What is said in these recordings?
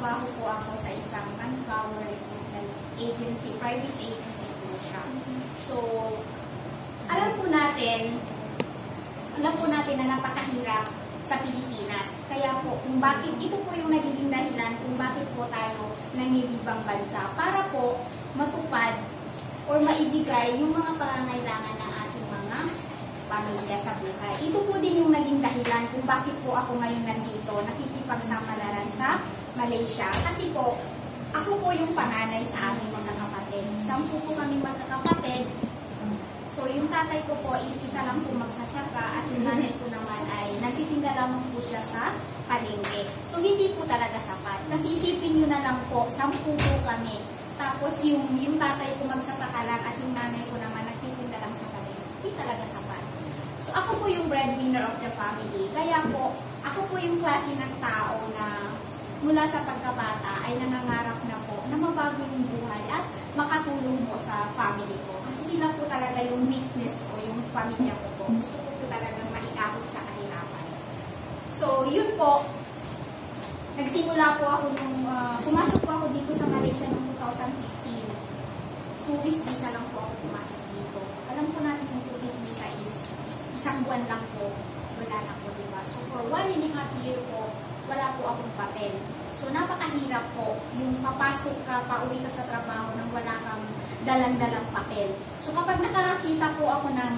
nagtatrabaho po ako sa isang manpower recruitment agency, private agency po siya. So, alam po natin na napakahirap sa Pilipinas. Kaya po, kung bakit, ito po yung nagiging dahilan kung bakit po tayo nangingibang bansa para po matupad or maibigay yung mga pangangailangan ng ating mga pamilya sa buhay. Ito po din yung naging dahilan kung bakit po ako ngayon nandito, nakikipagsapalaran sa Malaysia. Kasi po, ako po yung panganay sa aming mga kapatid. 10 po kami magkakapatid. So, yung tatay ko po is isa lang po magsasaka at yung nanay ko naman ay nagtitinda lamang po siya sa palengke. So, hindi po talaga sapat. Kasi isipin nyo na lang po, 10 po kami. Tapos, yung tatay ko magsasaka lang at yung nanay ko naman nagtitinda lang sa palengke. Hindi talaga sapat. So, ako po yung breadwinner of the family. Kaya po, ako po yung klase ng tao na mula sa pagkabata ay nangangarap na po na mabago yung buhay at makatulong po sa family ko. Kasi sila po talaga yung weakness ko, yung pamilya ko po. Gusto ko po talaga maiabot sa kahirapan. So, yun po. Nagsimula po ako nung, pumasok po ako dito sa Malaysia noong 2015. Tourist visa lang po ako pumasok dito. Alam po natin yung tourist visa is isang buwan lang po. Wala na po, diba? So, for 1.5 year po, wala po akong papel. So, napakahirap po yung papasok ka, pauwi ka sa trabaho nang wala kang dalang-dalang papel. So, kapag nakakita po ako ng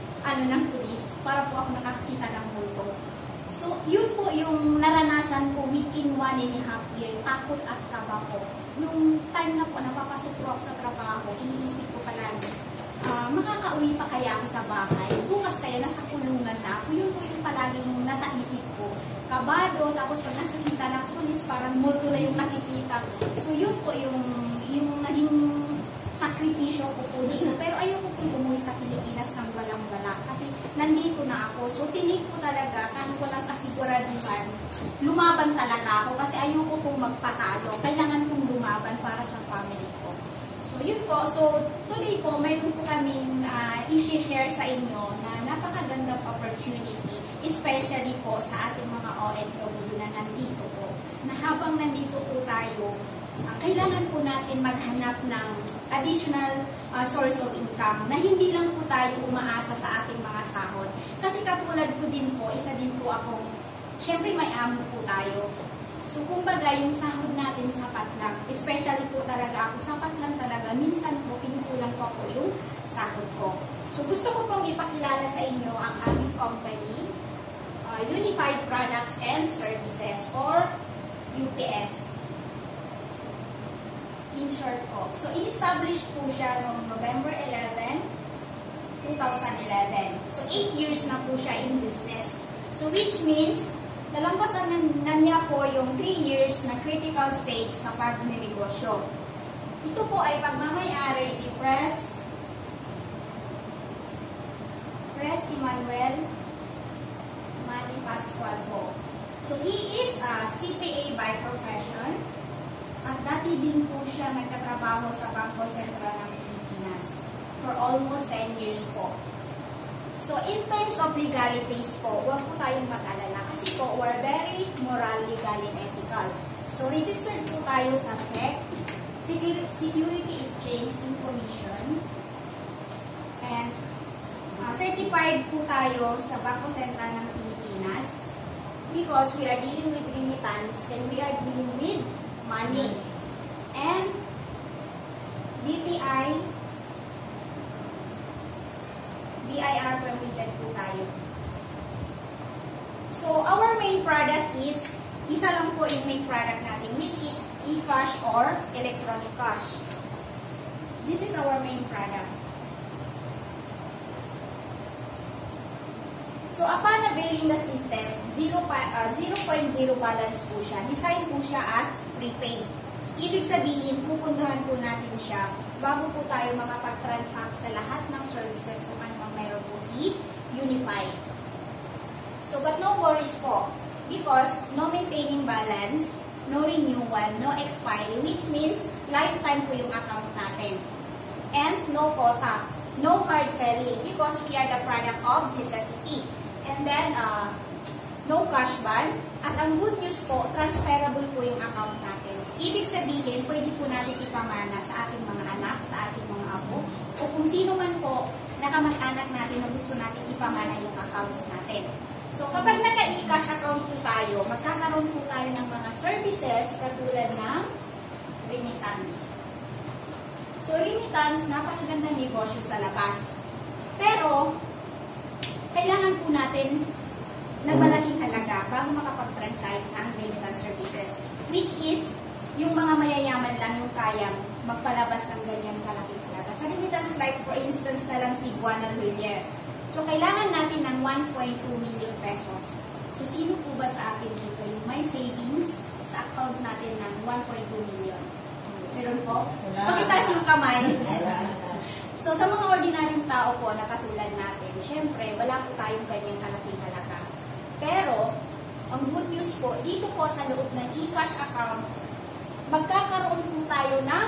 pulis, para po ako nakakita ng multo. So, yun po yung naranasan ko within 1.5 year, takot at kaba po. Nung time na po, napapasok po ako sa trabaho, iniisip ko palagi, makakauwi pa kaya ako sa bahay? Bukas kaya nasa kulungan na ako? Yun po yung palaging nasa isip ko. Kabado, tapos pag nakikita ng pulis, parang multo na yung nakikita. So, yun po yung naging sakripisyo ko po dito. Pero ayoko po umuwi sa Pilipinas nang walang-wala. Kasi nandito na ako. So, tinig ko talaga, kahit walang kasiguraduhan, lumaban talaga ako. Kasi ayoko pong magpatalo. Kailangan kong lumaban para sa family ko. So, yun po. So, today po, mayroon po kaming i-share sa inyo na napakagandang opportunity, especially po sa ating mga OFW na nandito po. Na habang nandito po tayo, kailangan po natin maghanap ng additional source of income na hindi lang po tayo umaasa sa ating mga sahod. Kasi katulad ko din po, isa din po akong, syempre may amo po tayo. So, kumbaga, yung sahod natin sapat lang. Especially po talaga ako, sapat lang talaga. Minsan po, pinukulang po ako yung sahod ko. So, gusto ko pong ipakilala sa inyo ang aming company, Unified Products and Services, or UPS. In short po. So, in-establish po siya noong November 11, 2011. So, 8 years na po siya in business. So, which means, nalampasan na niya po yung 3 years na critical stage sa pagnenegosyo. Ito po ay pagmamayari ni Pres Emmanuel Manny Pascual po. So, he is a CPA by profession at dati din po siya nagkatrabaho sa Bangko Sentral ng Pilipinas for almost 10 years po. So, in terms of legalities po, huwag po tayong mag-alala kasi po, we're very moral, legal, and ethical. So, registered po tayo sa SEC, Security Exchange Commission, and certified po tayo sa Bangko Sentral ng Pilipinas because we are dealing with remittance and we are dealing with money. And BIR permitted po tayo. So, our main product is, isa lang po yung main product natin, which is e-cash or electronic cash. This is our main product. So, upon availing the system, 0.0 balance po siya. Design po siya as prepaid. Ibig sabihin, pupuntahan po natin siya bago po tayo makapag-transact sa lahat ng services kung ano ang mayroon po si Unified. So, but no worries po. Because no maintaining balance, no renewal, no expiry, which means lifetime po yung account natin. And no quota, no hard selling because we are the product of necessity. And then, no cash ban. At ang good news po, transferable po yung account natin. Ibig sabihin, pwede po natin ipamana sa ating mga anak, sa ating mga apo, o kung sino man po na kamag-anak natin na gusto natin ipamana yung accounts natin. So, kapag naka-e-cash account po tayo, magkakaroon po tayo ng mga services katulad ng remittance. So, remittance, napakagandang negosyo sa labas. Pero, kailangan po natin ng malaking halaga bago makapag-franchise ng remittance services, which is yung mga mayayaman lang yung kayang magpalabas ng ganyan kalaking halaga. Sa remittance, like for instance na lang si Buwana Villier. So, kailangan natin ng 1.2 million pesos. So, sino po ba sa atin dito yung may savings sa account natin ng 1.2 million? Meron po? Pakitaas yung kamay. So, sa mga ordinaryong tao po na katulad natin, syempre, wala po tayong ganyang kalaking halaga. Pero, ang good news po, dito po sa loob ng e-cash account, magkakaroon po tayo ng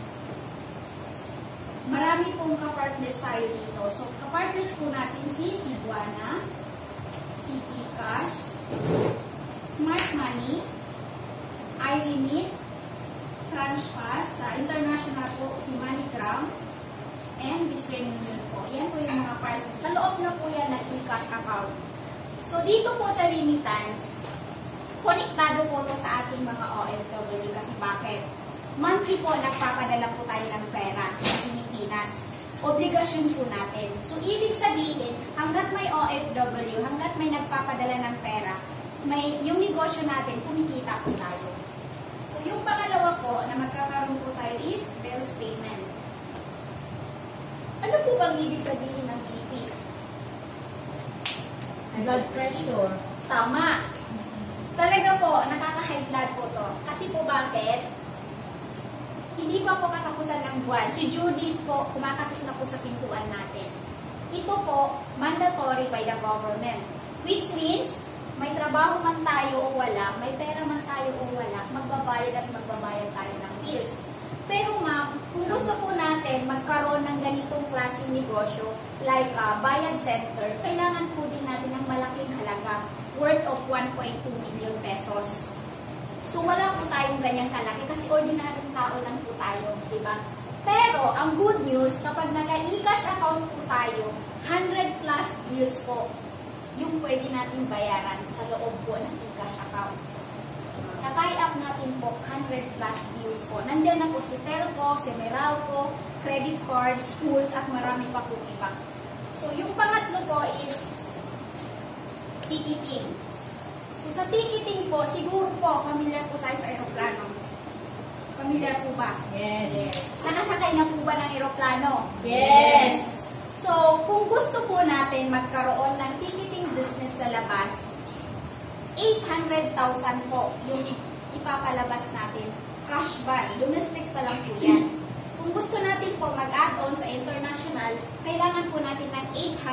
marami pong kapartners tayo dito. So, kapartners po natin si Buwana, si eCash, Smart Money, iRemit, TransFast, sa international po si MoneyGram, and Western Union po. Yan po yung mga partners. Sa loob na po yan ng eCash account. So, dito po sa remittance, konektado po to sa ating mga OFW kasi bakit? Monthly po, nagpapadala po tayo ng pera sa Pilipinas. Obligasyon po natin. So, ibig sabihin, hanggat may OFW, hanggat may nagpapadala ng pera, yung negosyo natin, kumikita po tayo. So, yung pangalawa po na magkakaroon po tayo is bills payment. Ano po bang ibig sabihin ng BP? Blood pressure. Tama. Talaga po, nakaka-high blood po to. Kasi po bakit? Hindi pa po katapusan ng buwan. Si Judith po, kumakatok na po sa pintuan natin. Ito po, mandatory by the government. Which means, may trabaho man tayo o wala, may pera man tayo o wala, magbabayad at magbabayad tayo ng bills. Pero ma'am, kung gusto po natin magkaroon ng ganitong klaseng negosyo, like bayad center, kailangan po din natin ng malaking halaga, worth of 1.2 million pesos. So, wala po tayong ganyang kalaki kasi ordinaryong tao lang po tayo, di ba? Pero, ang good news, kapag naka-e-cash account po tayo, 100 plus bills po yung pwede natin bayaran sa loob po ng e-cash account. Na-tie up natin po 100 plus bills po. Nandiyan na po si Telco, si Meralco, credit cards, schools, at marami pa po iba. So, yung pangatlo po is ticketing. So, sa ticketing po, siguro po, familiar po tayo sa aeroplano. Familiar po ba? Yes. Nakasakay na po ba ng aeroplano? Yes. So, kung gusto po natin magkaroon ng ticketing business sa labas, 800,000 po yung ipapalabas natin. Cash ban. Domestic pa lang po yan. Kung gusto natin po mag-add-on sa international, kailangan po natin ng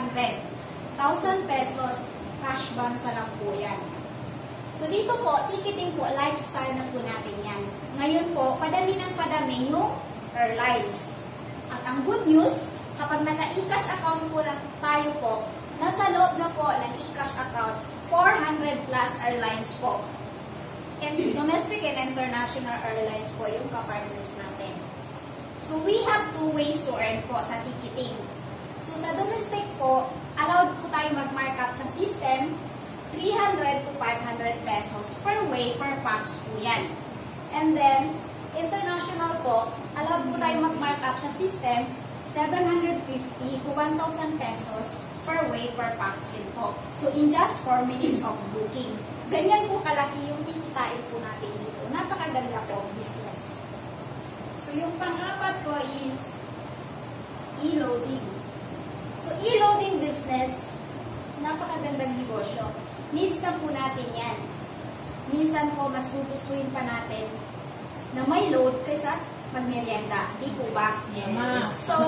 800,000 pesos. Cash ban pa lang po yan. So, dito po, ticketing po, lifestyle na po natin yan. Ngayon po, padami ng padami yung airlines. At ang good news, kapag naka-e-cash account po lang tayo po, nasa loob na po ng e-cash account, 400 plus airlines po. And domestic and international airlines po yung kapartners natin. So, we have two ways to earn po sa ticketing. So, sa domestic po, allowed po tayo mag-markup sa system, 300 to 500 pesos per way, per pax po yan. And then, international po, allowed po tayo mag-markup sa system, 750 to 1,000 pesos per way, per pax din po. So, in just 4 minutes of booking. Ganyan po kalaki yung kikitain po natin dito. Napakaganda po business. So, yung pang-apat po is e-loading. So, e-loading business, napakagandang negosyo. Needs na po natin yan. Minsan po, mas gugustuhin pa natin na may load kaysa magmerienda. Di po ba? Yes. So,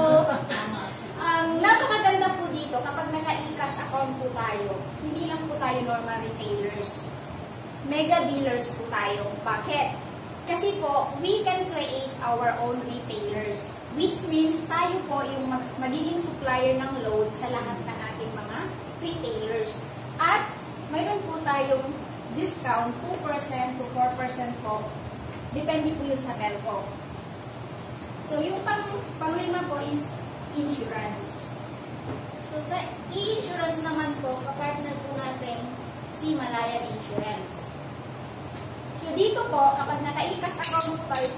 napakaganda po dito kapag naka-e-cash account po tayo, hindi lang po tayo normal retailers. Mega dealers po tayo. Bakit? Kasi po, we can create our own retailers. Which means, tayo po yung magiging supplier ng load sa lahat ng ating mga retailers. At, mayroon po tayong discount 2% to 4% po Depende po yun sa telco. So, yung panglima po is insurance. So, sa e-insurance naman po, kapartner po natin si Malayan Insurance. So, dito po, kapag naka-e-cash account po tayo,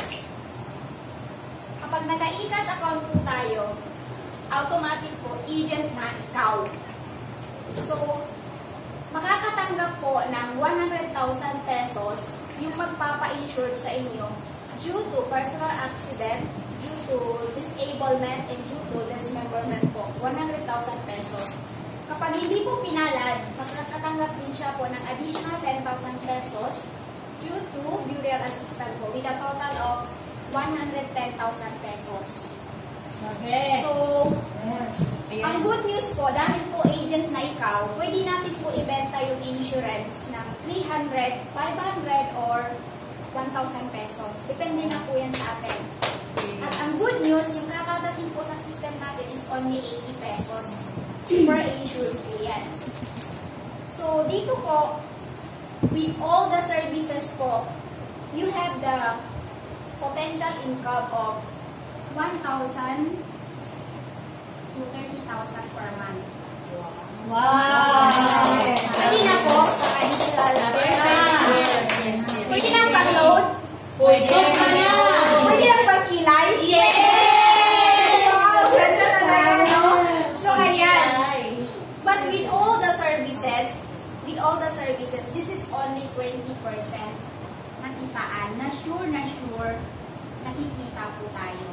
kapag naka-e-cash account po tayo, automatic po, agent na ikaw. So, makakatanggap po ng 100,000 pesos yung magpapa-insure sa inyo due to personal accident, due to disablement, and due to dismemberment po. 100,000 pesos. Kapag hindi po pinalad, makakatanggap din siya po ng additional 10,000 pesos due to burial assistance po with a total of 110,000 pesos. Okay. So, ang good news po, dahil po agent na ikaw, pwede natin po ibenta yung insurance ng 300, 500, or 1,000 pesos. Depende na po yan sa atin. At ang good news, yung kakatasin po sa system natin is only 80 pesos per insure po yan. So, dito po, with all the services po, you have the potential income of 1,000 to 30,000 per month. Wow! Pwede na po, additional. Pwede na pang-load? Pwede na! Pwede na pang-kilay? Yes! Wow! Ganda talaga, no? So, ayan. But with all the services, this is only 20% nakitaan, na sure, nakikita po tayo.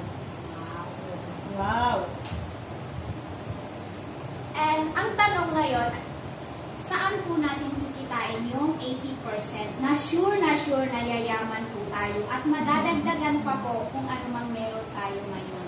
Wow! And ang tanong ngayon, saan po natin kikitain yung 80% na sure na yayaman po tayo at madadagdagan pa po kung ano mang meron tayo ngayon.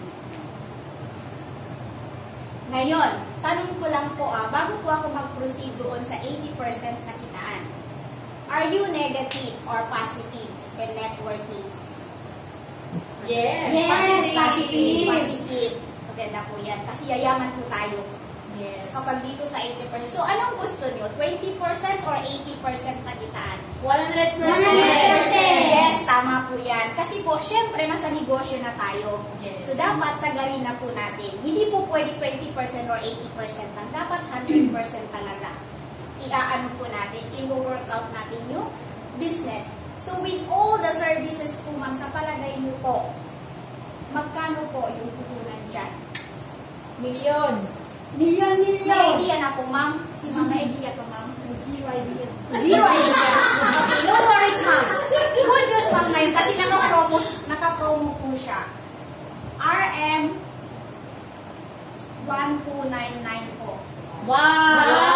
Ngayon, tanong ko lang po bago po ako mag-proceed doon sa 80% na kitaan, are you negative or positive in networking? Yes! Positive. Maganda po yan. Kasi yayaman po tayo. Yes. Kapag dito sa 80%. So, anong gusto nyo? 20% or 80% na kitaan? 100%! Yes, tama po yan. Kasi po, syempre, nasa negosyo na tayo. Yes. So, dapat sagarin na po natin. Hindi po pwede 20% or 80% lang. Dapat 100% talaga. Iaano po natin, i-workout natin yung business. So, with all the services po, ma'am, sa palagay nyo po, magkano po yung puhunan dyan? Million! May idea na po, ma'am. Si ma'am, may idea to, ma'am. Zero idea. Okay, no worries, ma'am. Good news, ma'am, ngayon. Kasi naka-promo po siya. RM 1299 po. Wow!